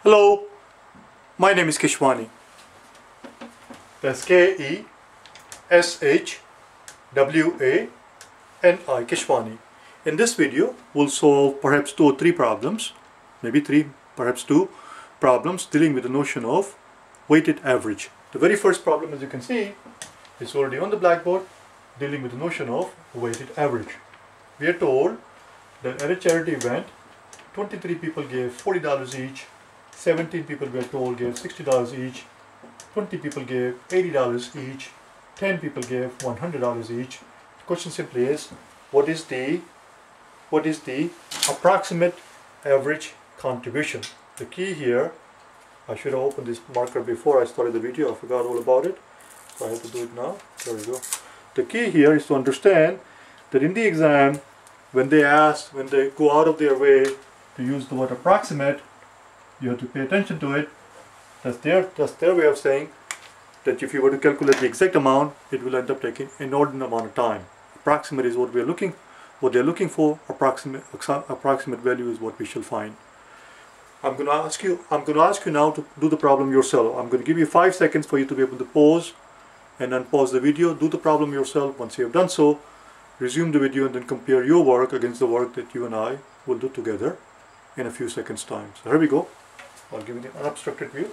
Hello, my name is Keshwani. That's Keshwani, Keshwani. In this video, we'll solve perhaps 2 or 3 problems, maybe 3, perhaps 2 problems dealing with the notion of weighted average. The very first problem, as you can see, is already on the blackboard, dealing with the notion of weighted average. We are told that at a charity event, 23 people gave $40 each, 17 people we are told gave $60 each, 20 people gave $80 each, 10 people gave $100 each. The question simply is, what is the approximate average contribution? The key here, I should have opened this marker before I started the video, I forgot all about it, so I have to do it now. There we go. The key here is to understand that in the exam, when they go out of their way to use the word approximate, you have to pay attention to it. That's their way of saying that if you were to calculate the exact amount, it will end up taking an inordinate amount of time. Approximate is what they're looking for. Approximate value is what we shall find. I'm going to ask you now to do the problem yourself. I'm going to give you 5 seconds for you to be able to pause and unpause the video. Do the problem yourself. Once you have done so, resume the video and then compare your work against the work that you and I will do together in a few seconds time. So here we go. I'll give you the unobstructed view.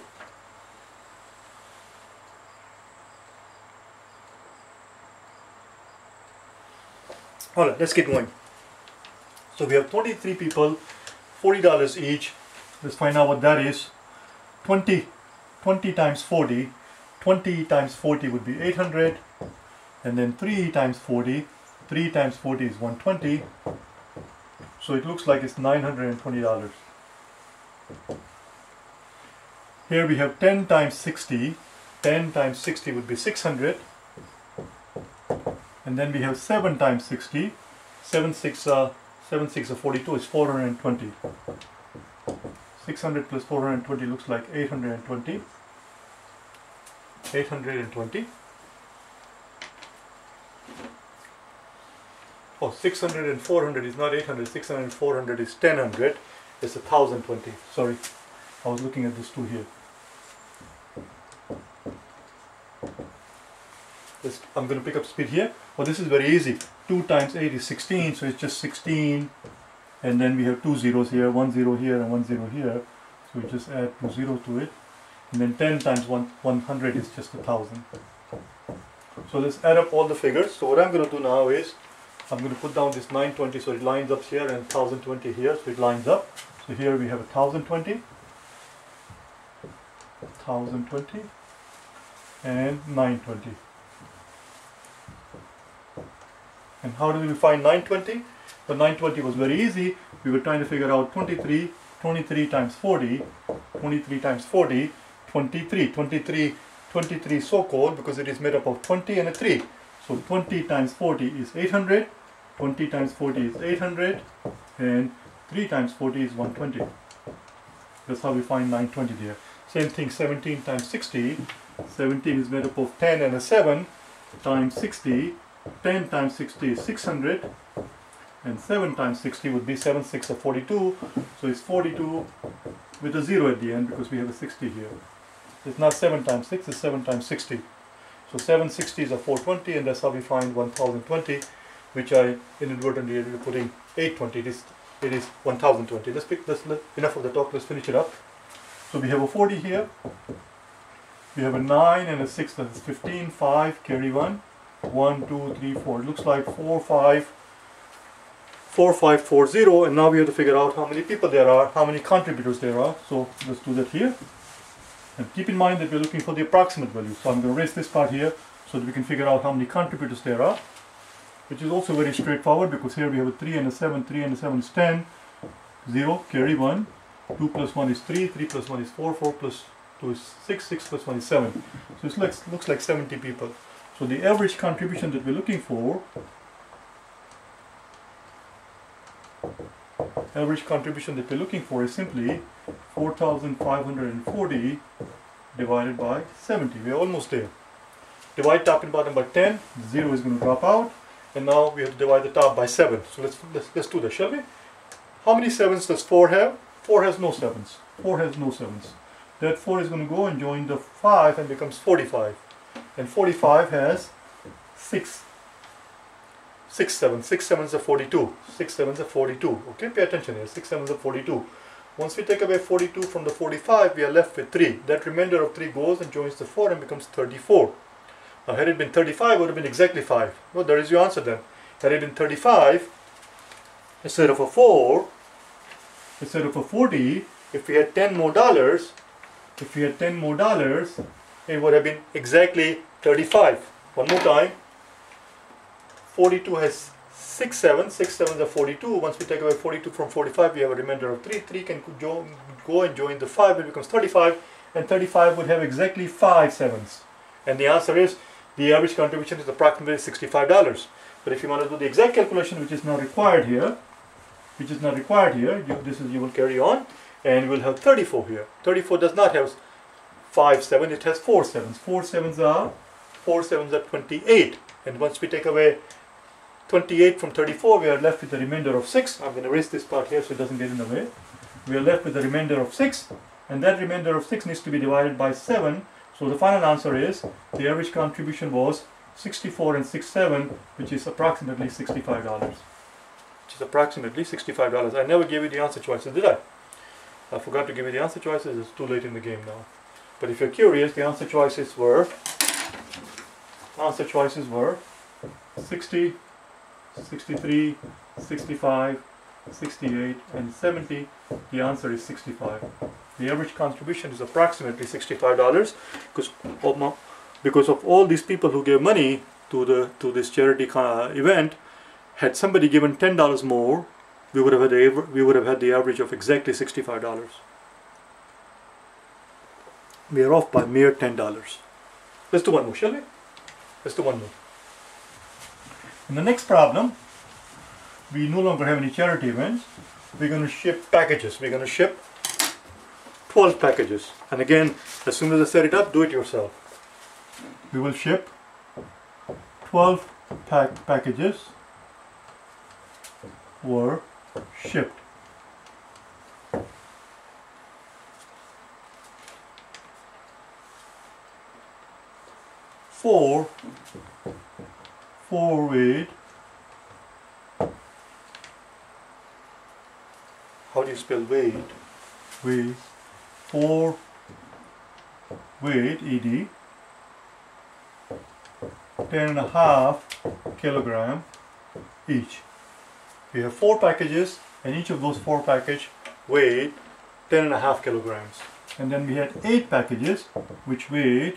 Alright, let's get going. So we have 23 people, $40 each. Let's find out what that is. 20 times 40. 20 times 40 would be 800. And then 3 times 40. 3 times 40 is 120. So it looks like it's $920. Here we have 10 times 60. 10 times 60 would be 600. And then we have 7 times 60. 7 6 are 42 is 420. 600 plus 420 looks like 820. 820. Oh, 600 and 400 is not 800. 600 and 400 is 1000. It's 1020. Sorry, I was looking at this two here. I'm going to pick up speed here. Well, this is very easy. 2 times 8 is 16, so it's just 16. And then we have 2 zeros here, 1 0 here and 1 0 here. So we just add 2 zeros to it. And then 10 times 100 is just 1000. So let's add up all the figures. So what I'm going to do now is, I'm going to put down this 920 so it lines up here and 1020 here, so it lines up. So here we have 1020, 1020 and 920. And how did we find 920? The 920 was very easy. We were trying to figure out 23 times 40, 23 times 40, 23 so-called because it is made up of 20 and a 3. So 20 times 40 is 800, 20 times 40 is 800, and 3 times 40 is 120. That's how we find 920 there. Same thing, 17 times 60. 17 is made up of 10 and a 7 times 60. 10 times 60 is 600. And 7 times 60 would be 7 6 are 42. So it's 42 with a 0 at the end because we have a 60 here. It's not 7 times 6, it's 7 times 60. So 7 60s are 420, and that's how we find 1020, which I inadvertently ended up putting 820. It is 1020. Enough of the talk, let's finish it up. So we have a 40 here. We have a 9 and a 6, that's 15, 5, carry 1. 1, 2, 3, 4. It looks like 4, 5, 4, 0, and now we have to figure out how many people there are, how many contributors there are. So let's do that here. And keep in mind that we're looking for the approximate value. So I'm going to erase this part here so that we can figure out how many contributors there are, which is also very straightforward because here we have a 3 and a 7. 3 and a 7 is 10. 0, carry 1. 2 plus 1 is 3. 3 plus 1 is 4. 4 plus 2 is 6. 6 plus 1 is 7. So it looks like 70 people. So the average contribution that we're looking for, is simply 4,540 divided by 70. We're almost there. Divide top and bottom by 10, 0 is going to drop out, and now we have to divide the top by 7. So let's do that, shall we? How many 7s does 4 have? 4 has no 7s. 4 has no 7s. That 4 is going to go and join the 5 and becomes 45. And 45 has 6 sevens. 6 sevens are 42. 6 sevens are 42. Okay, pay attention here. 6 sevens are 42. Once we take away 42 from the 45, we are left with 3. That remainder of 3 goes and joins the 4 and becomes 34. Now, had it been 35, it would have been exactly 5. Well, there is your answer then. Had it been 35, instead of a 4, instead of a 40, if we had 10 more dollars, it would have been exactly 35. One more time. 42 has 6 sevens. 6 sevens are 42. Once we take away 42 from 45, we have a remainder of 3. 3 can go and join the 5, it becomes 35. And 35 would have exactly 5 sevens. And the answer is, the average contribution is approximately $65. But if you want to do the exact calculation, which is not required here, you will carry on, and we'll have 34 here. 34 does not have 5 7, it has 4 sevens. 4 sevens are 28. And once we take away 28 from 34, we are left with the remainder of 6. I'm going to erase this part here so it doesn't get in the way. We are left with the remainder of 6, and that remainder of 6 needs to be divided by 7. So the final answer is, the average contribution was 64 and 6 7, which is approximately $65. I never gave you the answer choices, did I? I forgot to give you the answer choices. It's too late in the game now. But if you're curious, the answer choices were 60, 63, 65, 68, and 70. The answer is 65. The average contribution is approximately $65 because of all these people who gave money to this charity event. Had somebody given $10 more, we would have had the average of exactly $65. We are off by mere $10. Let's do one more, shall we? Let's do one more. In the next problem, we no longer have any charity events. We're going to ship packages. We're going to ship 12 packages. And again, as soon as I set it up, do it yourself. We will ship 12 packages were shipped. Four weight. How do you spell weight? Weight. 4 weight, ED, 10.5 kilogram each. We have 4 packages, and each of those 4 packages weighed 10.5 kilograms. And then we had 8 packages which weighed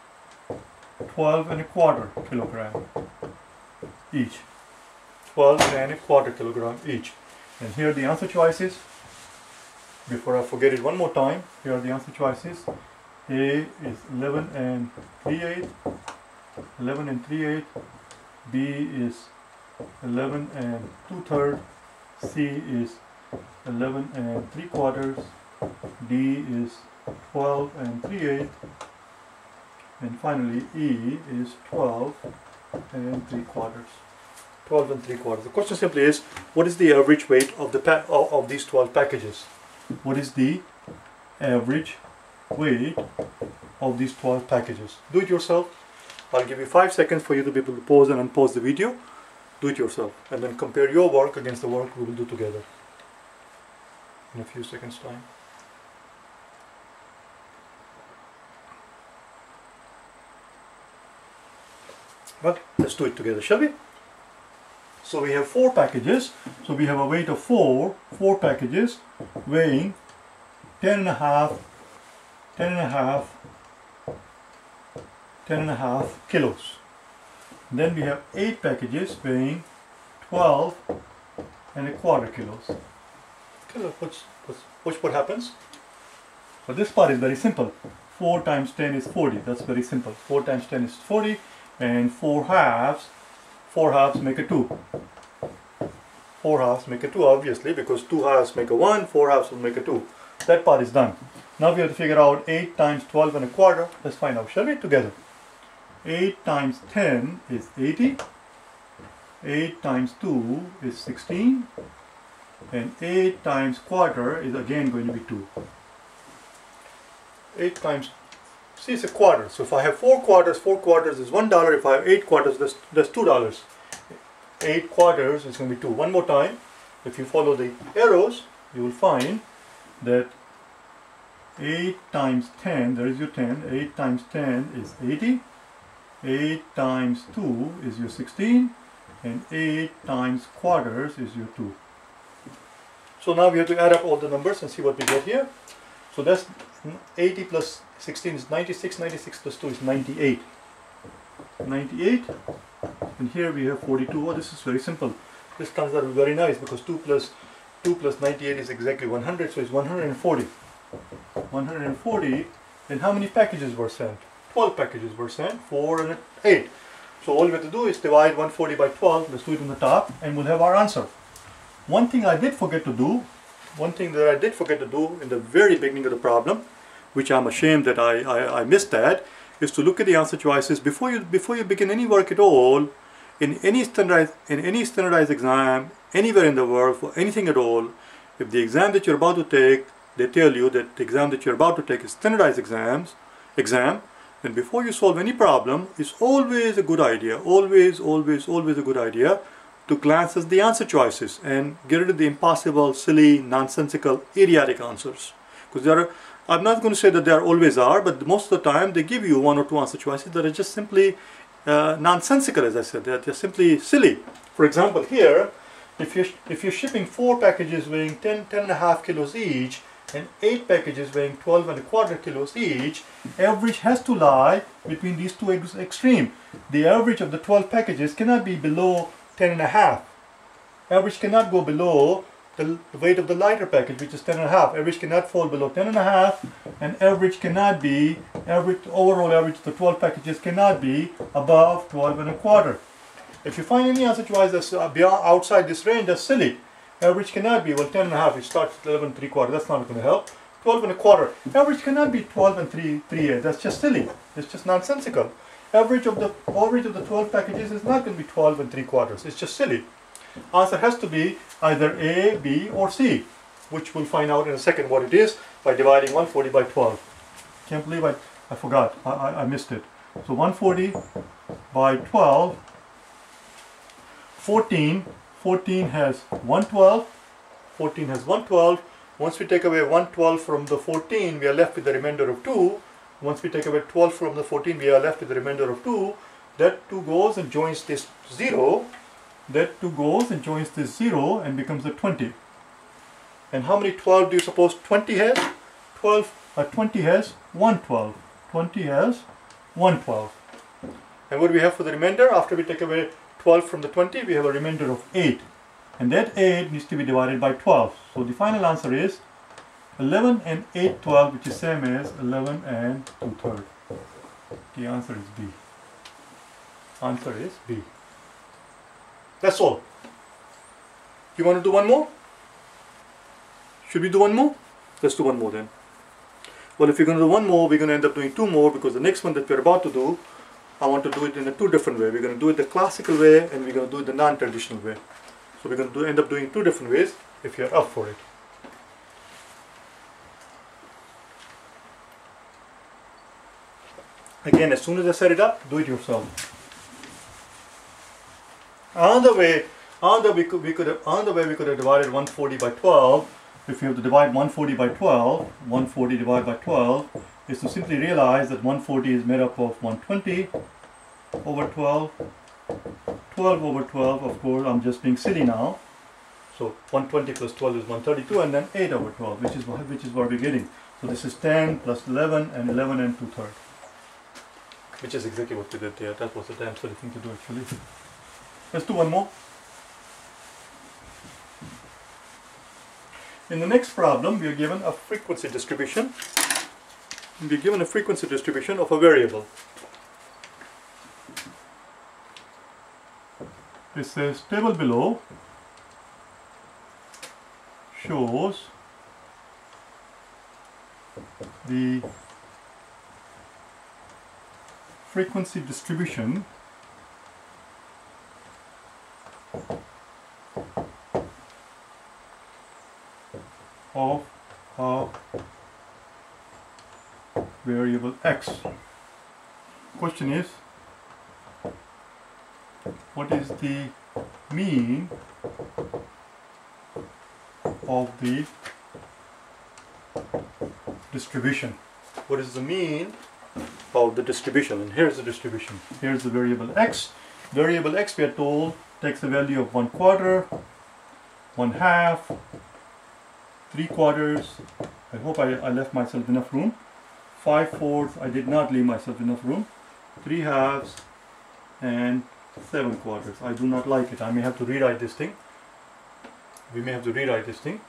12.25 kilogram each. 12.25 kilogram each. And here are the answer choices. Before I forget it one more time, here are the answer choices. A is 11 and 3/8, 11 and 3/8. B is 11 and 2/3. C is 11 and 3/4. D is 12 and 3/8. And finally E is 12 and 3/4. 12 and 3/4. The question simply is, what is the average weight of of these 12 packages? What is the average weight of these 12 packages? Do it yourself. I'll give you 5 seconds for you to be able to pause and unpause the video. Do it yourself, and then compare your work against the work we will do together in a few seconds time. Well, let's do it together, shall we? So we have 4 packages. So we have a weight of 4 packages weighing 10.5 kilos. Then we have 8 packages weighing 12.25 kilos. Okay, watch what happens. So this part is very simple. 4 times 10 is 40. That's very simple. 4 times 10 is 40, and 4 halves make a 2. 4 halves make a 2, obviously, because 2 halves make a 1, 4 halves will make a 2. That part is done. Now we have to figure out 8 times 12.25. Let's find out, shall we, together? 8 times 10 is 80. 8 times 2 is 16. and 8 times quarter is again going to be 2. 8 times, see, it's a quarter. So if I have 4 quarters is $1. If I have 8 quarters, that's $2. 8 quarters is going to be 2. One more time, if you follow the arrows, you will find that 8 times 10, there is your 10, 8 times 10 is 80, 8 times 2 is your 16, and 8 times quarters is your 2. So now we have to add up all the numbers and see what we get here. So that's 80 plus 16 is 96, 96 plus 2 is 98. 98, and here we have 42. Oh, this is very simple. This turns out very nice because 2 plus 98 is exactly 100, so it's 140. 140, and how many packages were sent? 12 packages were sent, 4 and 8. So all we have to do is divide 140 by 12, let's do it on the top, and we'll have our answer. One thing I did forget to do, in the very beginning of the problem, which I'm ashamed that I missed that, is to look at the answer choices before you begin any work at all, in any standardized exam, anywhere in the world, for anything at all. If the exam that you're about to take, they tell you that the exam that you're about to take is standardized exam, then before you solve any problem, it's always a good idea, always a good idea to glance at the answer choices and get rid of the impossible, silly, nonsensical, idiotic answers. Because I'm not going to say that there always are, but most of the time they give you 1 or 2 answer choices that are just simply nonsensical, as I said. They're just simply silly. For example, here, if you're shipping 4 packages weighing 10.5 kilos each, and 8 packages weighing 12.25 kilos each, average has to lie between these two extremes. The average of the 12 packages cannot be below 10.5. Average cannot go below the weight of the lighter package, which is 10.5. Average cannot fall below 10.5, and average cannot be, overall average of the 12 packages cannot be above 12.25. If you find any answer choice that's outside this range, that's silly. Average cannot be, well, 10.5, it starts at 11.75, that's not going to help. 12.25, average cannot be 12.38, that's just silly, it's just nonsensical. Average of the 12 packages is not going to be 12.75, it's just silly. Answer has to be either A, B, or C, which we'll find out in a second what it is by dividing 140 by 12. Can't believe I forgot, I missed it. So 140 by 12, 14 has 112, 14 has 112. Once we take away 112 from the 14, we are left with the remainder of 2. Once we take away 12 from the 14, we are left with the remainder of 2. That 2 goes and joins this 0. That 2 goes and joins this 0 and becomes a 20. And how many 12 do you suppose 20 has? 20 has 112. 20 has 112. And what do we have for the remainder? After we take away 12 from the 20, we have a remainder of 8. And that 8 needs to be divided by 12. So the final answer is 11 and 8 12, which is same as 11 and 2/3. The answer is B. Answer is B. That's all. You want to do one more? Should we do one more? Let's do one more then. Well, if you're going to do one more, we're going to end up doing 2 more, because the next one that we're about to do, I want to do it in a 2 different way. We're going to do it the classical way, and we're going to do it the non-traditional way. So we're going to end up doing 2 different ways if you're up for it. Again, as soon as I set it up, do it yourself. Another way we could have divided 140 by 12. If you have to divide 140 by 12, 140 divided by 12 is to simply realize that 140 is made up of 120 over 12, 12 over 12, of course, I'm just being silly now. So 120 plus 12 is 132, and then 8 over 12, which is what we're getting. So this is 10 plus 11 and 11 and 2/3. Which is exactly what we did there. That was a damn silly thing to do actually. Let's do one more. In the next problem, we are given a frequency distribution. We are given a frequency distribution of a variable. It says table below shows the frequency distribution of a variable x. Question is, what is the mean of the distribution? What is the mean of the distribution? And here's the distribution. Here's the variable x. Variable x, we are told, takes a value of 1/4, 1/2, 3/4. I hope I left myself enough room. 5/4, I did not leave myself enough room. 3/2 and 7/4. I do not like it. I may have to rewrite this thing. We may have to rewrite this thing.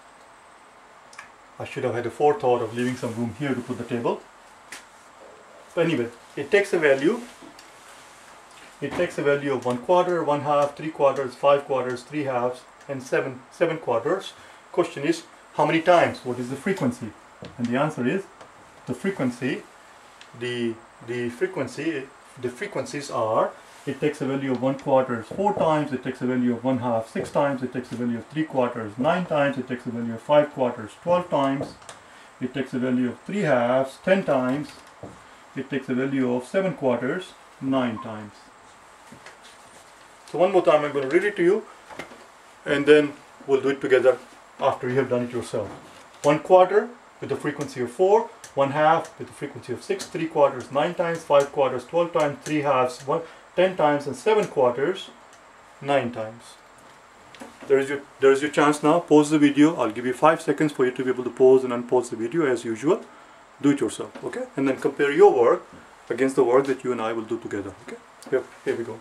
I should have had a forethought of leaving some room here to put the table. But anyway, it takes a value. It takes a value of 1/4, 1/2, 3/4, 5/4, 3/2, and 7/4. Question is, how many times? What is the frequency? And the answer is, the frequency, the frequencies are, it takes a value of 1/4 4 times, it takes a value of 1/2 6 times, it takes a value of 3/4 9 times, it takes a value of 5/4 12 times, it takes a value of 3/2 10 times, it takes a value of 7/4 9 times. So one more time I'm going to read it to you, and then we'll do it together after you have done it yourself. 1/4 with the frequency of 4, 1/2 with the frequency of 6, 3/4 9 times, 5/4 12 times, 3/2 10 times, and 7/4 9 times. There is your chance now. Pause the video. I'll give you 5 seconds for you to be able to pause and unpause the video as usual. Do it yourself, okay? And then compare your work against the work that you and I will do together, okay? Here we go.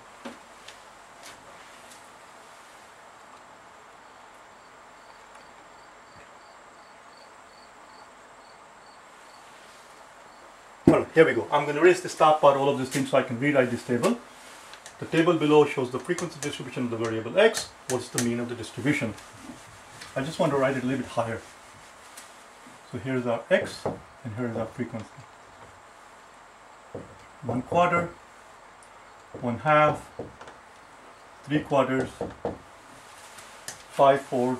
Alright, here we go. I'm going to erase the start part, all of this thing, so I can rewrite this table. The table below shows the frequency distribution of the variable x. What's the mean of the distribution? I just want to write it a little bit higher. So here's our x, and here's our frequency. 1/4, 1/2, 3/4, 5/4,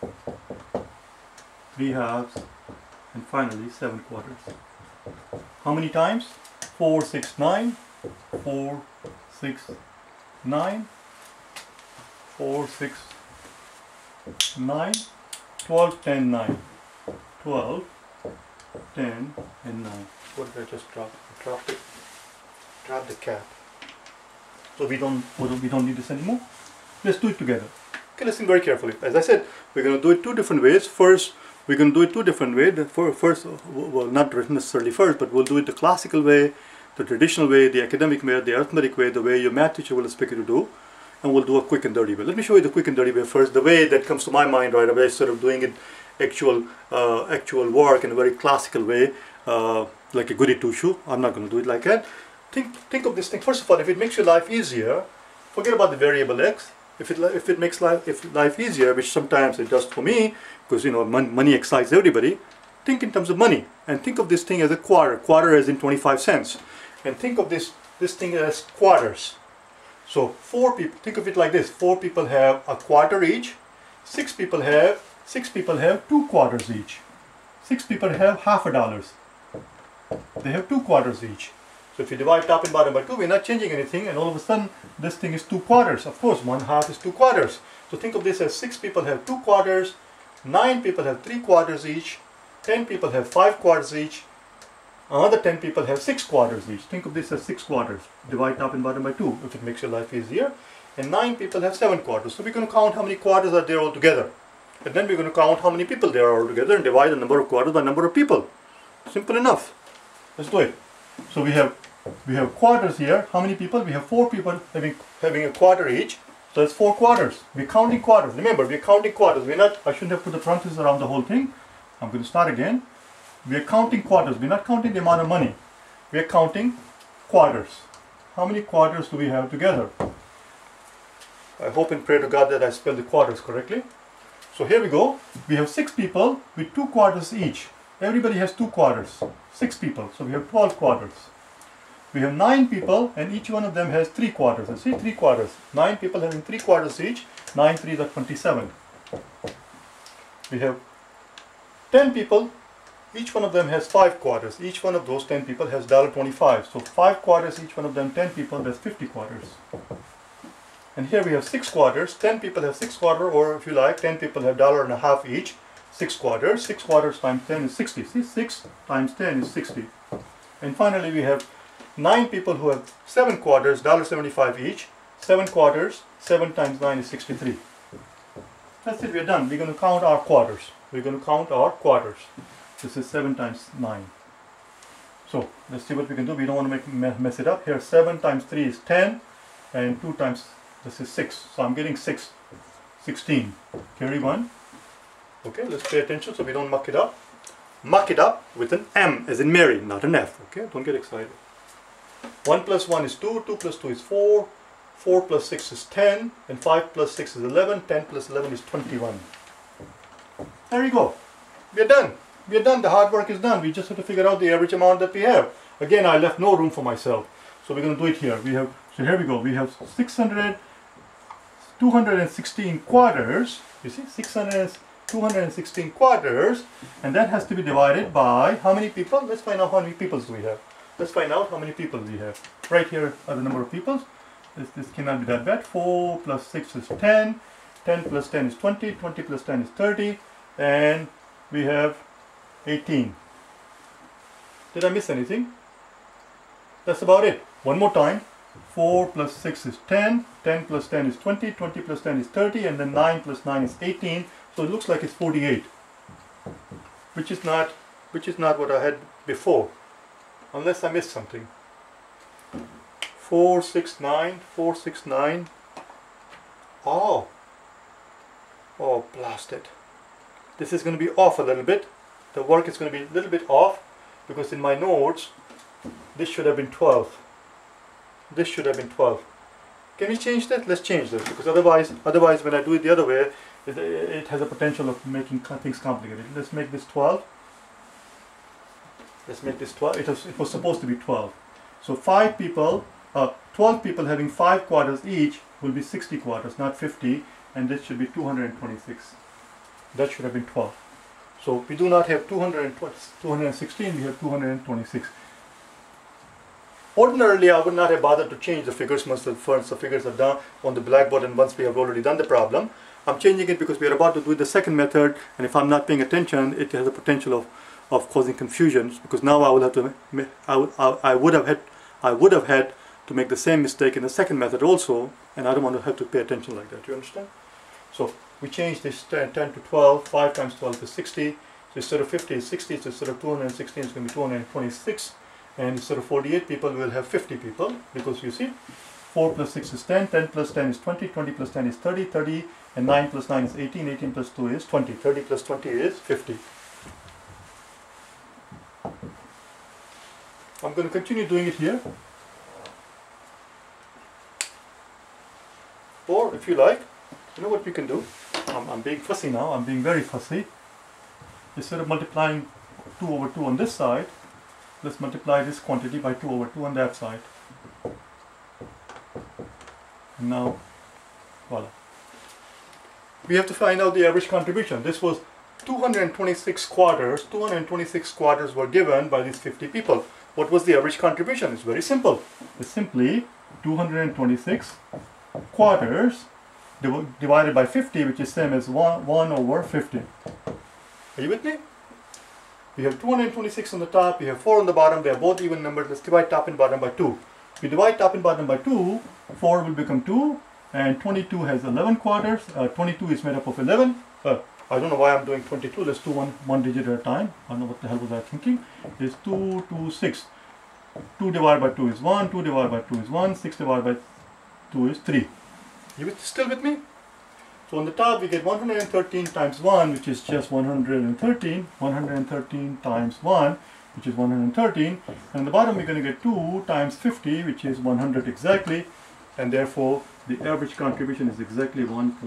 3/2, and finally 7/4. How many times? 4, 6, 9, 4, 6, 9, 4, 6, 9, 12, 10, 9, 12, 10, and 9. What did I just drop? I dropped it. Drop the cap. So we don't need this anymore. Let's do it together. Okay, listen very carefully. As I said, we're going to do it 2 different ways. First, we're going to do it 2 different ways. First, well, not necessarily first, but we'll do it the classical way, the traditional way, the academic way, the arithmetic way, the way your math teacher will expect you to do, and we'll do a quick and dirty way. Let me show you the quick and dirty way first. The way that comes to my mind right away, sort of doing it actual work in a very classical way, like a goody two-shoe. I'm not going to do it like that. Think of this thing. First of all, if it makes your life easier, forget about the variable x. If it makes life easier, which sometimes it does for me, because you know money excites everybody. Think in terms of money, and think of this thing as a quarter. Quarter as in 25 cents, and think of this thing as quarters. So 4 people. Think of it like this: 4 people have a quarter each. 6 people have 2 quarters each. 6 people have $50. They have 2 quarters each. So if you divide top and bottom by 2, we're not changing anything, and all of a sudden this thing is 2 quarters. Of course, 1/2 is 2 quarters. So think of this as 6 people have 2 quarters, 9 people have 3 quarters each, 10 people have 5 quarters each, another 10 people have 6 quarters each. Think of this as 6 quarters. Divide top and bottom by 2 if it makes your life easier. And 9 people have 7 quarters. So we're going to count how many quarters are there altogether. And then we're going to count how many people there are altogether and divide the number of quarters by number of people. Simple enough. Let's do it. So we have quarters here. How many people? We have 4 people having a quarter each. So that's 4 quarters. We're counting quarters. Remember, we're counting quarters. I shouldn't have put the parentheses around the whole thing. I'm going to start again. We're counting quarters. We're not counting the amount of money. We're counting quarters. How many quarters do we have together? I hope and pray to God that I spelled the quarters correctly. So here we go. We have 6 people with 2 quarters each. Everybody has 2 quarters. 6 people. So we have 12 quarters. We have 9 people, and each one of them has 3 quarters. You see, 3 quarters. 9 people having 3 quarters each. 9 3s are 27. We have 10 people, each one of them has 5 quarters. Each one of those 10 people has $1.25. So 5 quarters, each one of them, 10 people, that's 50 quarters. And here we have 6 quarters. 10 people have 6 quarters, or if you like, 10 people have $1.50 each. 6 quarters. 6 quarters times 10 is 60. See, 6 times 10 is 60. And finally, we have 9 people who have 7 quarters, $1.75 each. 7 quarters, 7 times 9 is 63. That's it, we're done. We're going to count our quarters. We're going to count our quarters. This is 7 times 9. So, let's see what we can do. We don't want to mess it up. Here, 7 times 3 is 10. And 2 times, this is 6. So, I'm getting 16. Carry 1. Okay, let's pay attention so we don't muck it up. Muck it up with an M, as in Mary, not an F. Okay, don't get excited. 1 plus 1 is 2. 2 plus 2 is 4. 4 plus 6 is 10. And 5 plus 6 is 11. 10 plus 11 is 21. There you go. We're done. We're done. The hard work is done. We just have to figure out the average amount that we have. Again, I left no room for myself. So we're going to do it here. So here we go. We have 216 quarters. You see, 216 quarters. And that has to be divided by how many people? Let's find out how many people do we have. Let's find out how many people we have. Right here are the number of people. This cannot be that bad. 4 plus 6 is 10. 10 plus 10 is 20. 20 plus 10 is 30. And we have 18. Did I miss anything? That's about it. One more time. 4 plus 6 is 10. 10 plus 10 is 20. 20 plus 10 is 30. And then 9 plus 9 is 18. So it looks like it's 48. Which is not what I had before. Unless I missed something. 469. 469. Oh, blast it. This is going to be off a little bit. The work is going to be a little bit off because in my notes, this should have been 12. This should have been 12. Can we change that? Let's change this because otherwise when I do it the other way, it has a potential of making things complicated. Let's make this 12. Let's make this 12. It was supposed to be 12. So 12 people having 5 quarters each will be 60 quarters, not 50, and this should be 226. That should have been 12. So we do not have 216, we have 226. Ordinarily, I would not have bothered to change the figures once the figures are done on the blackboard and once we have already done the problem. I'm changing it because we are about to do the second method, and if I'm not paying attention, it has a potential of causing confusions because now I would have to I would have had to make the same mistake in the second method also, and I don't want to have to pay attention like that. You understand? So we change this 10 to 12. 5 times 12 is 60. So instead of 50 is 60. So instead of 216 it's going to be 226. And instead of 48 people, we will have 50 people. Because you see, 4 plus 6 is 10. 10 plus 10 is 20. 20 plus 10 is 30. 30. And 9 plus 9 is 18. 18 plus 2 is 20. 30 plus 20 is 50. I'm going to continue doing it here. Or if you like, you know what we can do? I'm being fussy now. I'm being very fussy. Instead of multiplying 2 over 2 on this side, let's multiply this quantity by 2 over 2 on that side. And now, voila. We have to find out the average contribution. This was 226 quarters. 226 quarters were given by these 50 people. What was the average contribution? It's very simple. It's simply 226 quarters divided by 50, which is same as 1 over 50. Are you with me? We have 226 on the top, we have 4 on the bottom, they are both even numbers. Let's divide top and bottom by 2. If we divide top and bottom by 2, 4 will become 2, and 22 has 11 quarters. 22 is made up of 11. I don't know why I'm doing 22. Let's do one digit at a time. I don't know what the hell was I thinking. It's 2, 2, 6. 2 divided by 2 is 1, 2 divided by 2 is 1, 6 divided by 2 is 3. You still with me? So on the top we get 113 times 1, which is just 113. 113 times 1, which is 113. And on the bottom we're going to get 2 times 50, which is 100 exactly. And therefore the average contribution is exactly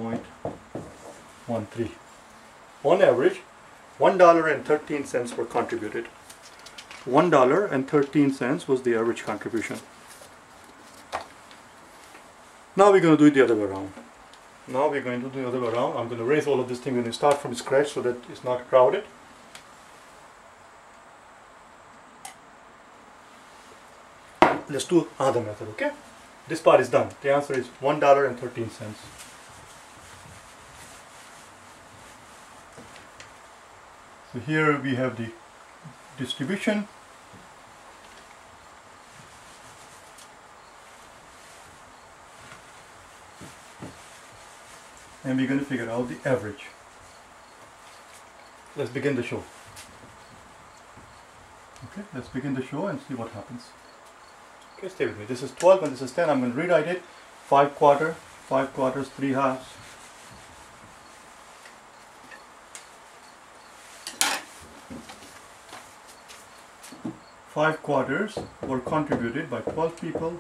1.13. On average, $1.13 were contributed. $1.13 was the average contribution. Now we're going to do it the other way around. I'm going to erase all of this thing. We're going to start from scratch so that it's not crowded. let's do another method, okay? This part is done. The answer is $1.13. So here we have the distribution. And we're going to figure out the average. Let's begin the show. Okay, let's begin the show and see what happens. Okay, stay with me. This is 12 and this is 10. I'm going to rewrite it. 5 quarters, 3 halves. Five quarters were contributed by 12 people.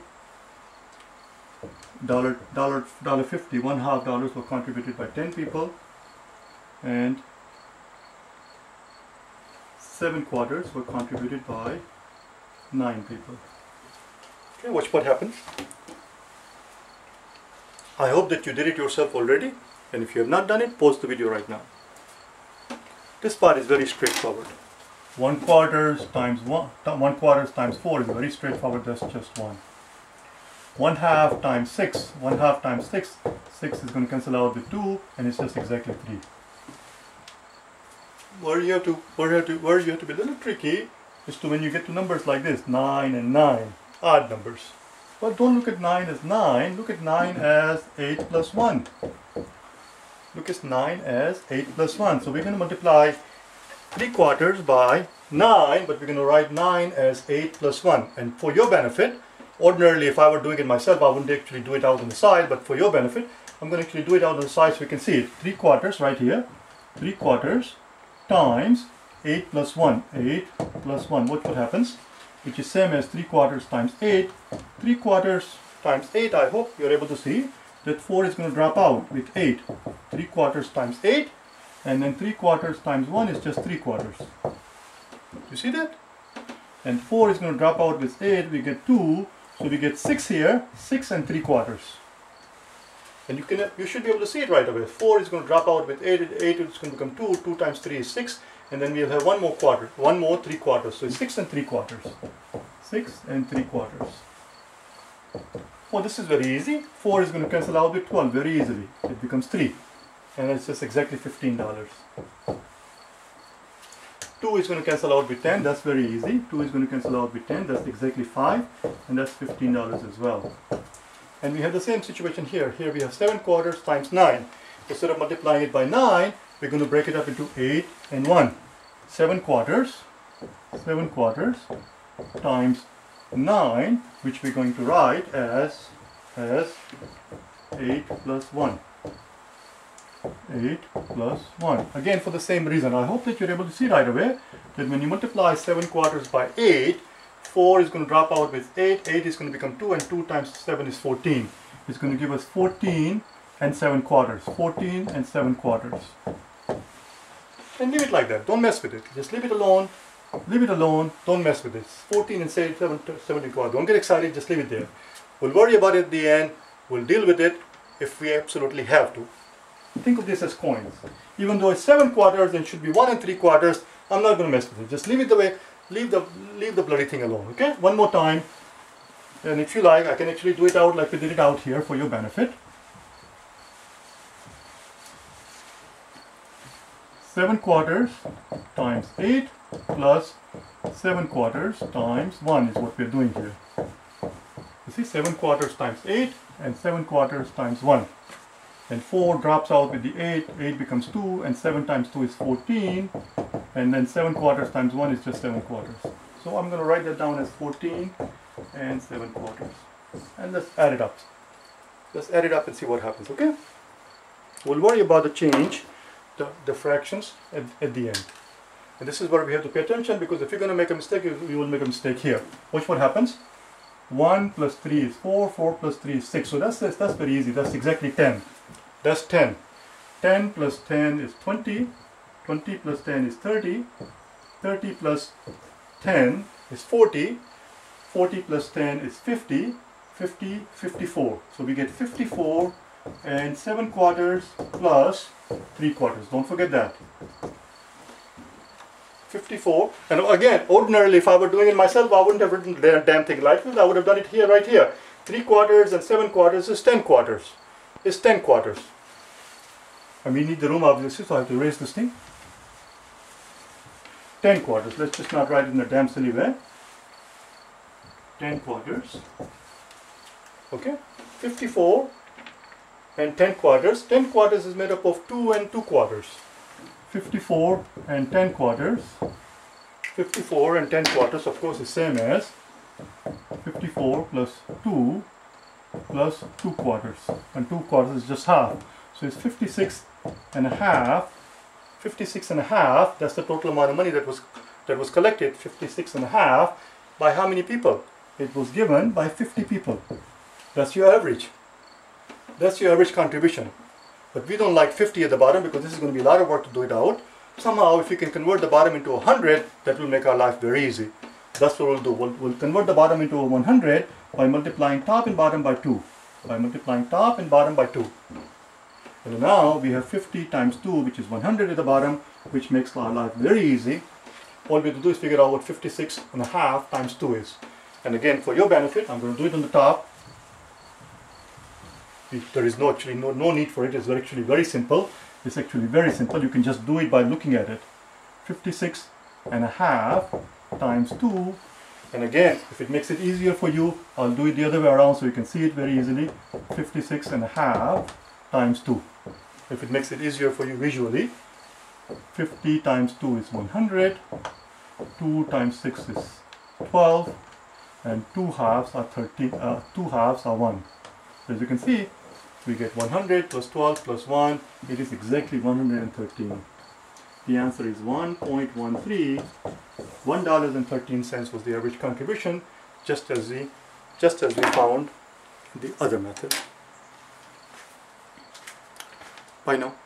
$1.50, $1/2 were contributed by 10 people, and 7 quarters were contributed by 9 people. Okay, watch what happens. I hope that you did it yourself already, and if you have not done it, pause the video right now. This part is very straightforward. 1 quarters times 4 is very straightforward. That's just 1. 1/2 times 6. 1/2 times 6. 6 is going to cancel out with 2, and it's just exactly 3. Where you have to be a little tricky is to when you get to numbers like this, 9 and 9, odd numbers. But don't look at 9 as 9. Look at 9 as 8 plus 1. Look at 9 as 8 plus 1. So we're going to multiply 3 quarters by 9, but we're going to write 9 as 8 plus 1. And for your benefit, ordinarily if I were doing it myself, I wouldn't actually do it out on the side, but for your benefit, I'm going to actually do it out on the side so you can see it. 3 quarters right here. 3 quarters times 8 plus 1. 8 plus 1. What happens? Which is same as 3 quarters times 8. 3 quarters times 8, I hope you're able to see that 4 is going to drop out with 8. 3 quarters times 8. And then 3 quarters times 1 is just 3 quarters. You see that? And 4 is going to drop out with 8. We get 2. So we get 6 here. 6 and 3 quarters. And you should be able to see it right away. 4 is going to drop out with 8. 8 is going to become 2. 2 times 3 is 6. And then we'll have one more quarter. One more 3 quarters. So it's 6 and 3 quarters. 6 and 3 quarters. Oh, this is very easy. 4 is going to cancel out with 12 very easily. It becomes 3. And it's just exactly $15. 2 is going to cancel out with 10. That's very easy. 2 is going to cancel out with 10. That's exactly 5. And that's $15 as well. And we have the same situation here. Here we have 7 quarters times 9. Instead of multiplying it by 9, we're going to break it up into 8 and 1. 7 quarters times 9, which we're going to write as 8 plus 1. 8 plus 1. Again, for the same reason. I hope that you're able to see right away that when you multiply 7 quarters by 8, 4 is going to drop out with 8. 8 is going to become 2, and 2 times 7 is 14. It's going to give us 14 and 7 quarters. 14 and 7 quarters. And leave it like that. Don't mess with it. Just leave it alone. Leave it alone. Don't mess with it. 14 and 7 quarters. Don't get excited. Just leave it there. We'll worry about it at the end. We'll deal with it if we absolutely have to. Think of this as coins. Even though it's 7 quarters and should be 1 and 3 quarters, I'm not going to mess with it. Just leave it the way. Leave the bloody thing alone. Okay? One more time. And if you like, I can actually do it out like we did it out here for your benefit. 7 quarters times 8 plus 7 quarters times 1 is what we're doing here. You see, 7 quarters times 8 and 7 quarters times 1. And 4 drops out with the 8, 8 becomes 2, and 7 times 2 is 14, and then 7 quarters times 1 is just 7 quarters. So I'm going to write that down as 14 and 7 quarters. And let's add it up. Let's add it up and see what happens, okay? We'll worry about the change, the fractions at the end. And this is where we have to pay attention, because if you're going to make a mistake, you will make a mistake here. Watch what happens. 1 plus 3 is 4, 4 plus 3 is 6. So that's very easy. That's exactly 10. That's 10. 10 plus 10 is 20. 20 plus 10 is 30. 30 plus 10 is 40. 40 plus 10 is 50. 50, 54. So we get 54 and 7 quarters plus 3 quarters. Don't forget that. 54. And again, ordinarily, if I were doing it myself, I wouldn't have written the damn thing like this. I would have done it here, right here. 3/4 and 7/4 is 10/4. It's 10/4. And we need the room, obviously, so I have to erase this thing. 10/4. Let's just not write it in a damn silly way. 10/4. Okay. 54 and 10/4. 10/4 is made up of 2 and 2/4. 54 and 10/4. 54 and 10/4, of course, is same as 54 plus 2 plus 2/4. And 2/4 is just half. So it's 56 and a half. 56 and a half, that's the total amount of money that was collected. 56 and a half by how many people? It was given by 50 people. That's your average. That's your average contribution. But we don't like 50 at the bottom because this is going to be a lot of work to do it out. Somehow, if you can convert the bottom into 100, that will make our life very easy. That's what we'll do. We'll convert the bottom into a 100 by multiplying top and bottom by 2. By multiplying top and bottom by 2. And now we have 50 times 2, which is 100 at the bottom, which makes our life very easy. All we have to do is figure out what 56 and a half times 2 is. And again, for your benefit, I'm going to do it on the top. There is no need for it. It's actually very simple. It's actually very simple. You can just do it by looking at it. 56 and a half times 2. And again, if it makes it easier for you, I'll do it the other way around so you can see it very easily. 56 and a half times 2. If it makes it easier for you visually, 50 times 2 is 100. 2 times 6 is 12. And 2 halves are 13. 2 halves are 1. So as you can see, we get 100 plus 12 plus 1. It is exactly 113. The answer is 1.13. $1.13 was the average contribution, just as we found in the other method. Bye now.